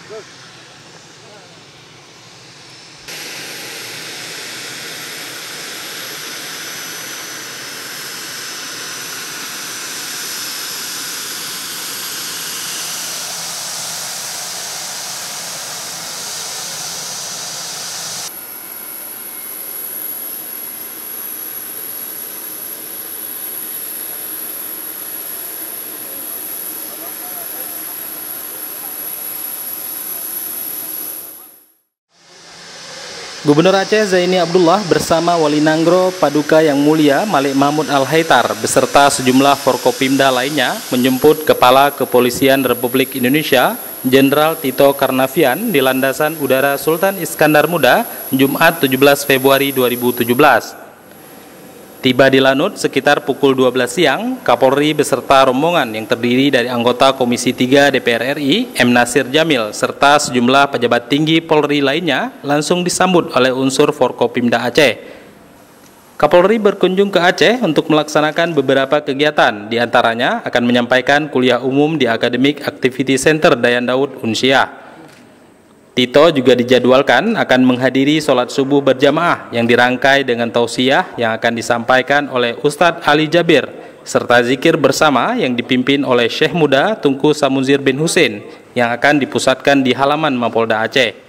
Gubernur Aceh Zaini Abdullah bersama Wali Nanggro Paduka Yang Mulia Malik Mahmud Al-Haithar beserta sejumlah Forkopimda lainnya menjemput Kepala Kepolisian Republik Indonesia Jenderal Tito Karnavian di Landasan Udara Sultan Iskandar Muda Jumat 17 Februari 2017. Tiba di Lanut sekitar pukul 12 siang, Kapolri beserta rombongan yang terdiri dari anggota Komisi 3 DPR RI, M. Nasir Jamil, serta sejumlah pejabat tinggi Polri lainnya langsung disambut oleh unsur Forkopimda Aceh. Kapolri berkunjung ke Aceh untuk melaksanakan beberapa kegiatan, diantaranya akan menyampaikan kuliah umum di Academic Activity Center Dayan Daud Unsyah. Tito juga dijadwalkan akan menghadiri sholat subuh berjamaah yang dirangkai dengan tausiah yang akan disampaikan oleh Ustadz Ali Jabir, serta zikir bersama yang dipimpin oleh Syekh Muda Tunku Samuzir bin Husin yang akan dipusatkan di halaman Mapolda Aceh.